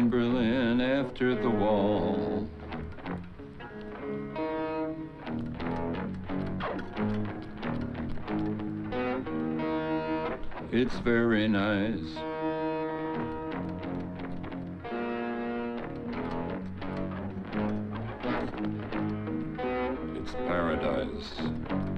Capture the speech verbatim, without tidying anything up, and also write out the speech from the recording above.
in Berlin after the wall. It's very nice. It's paradise.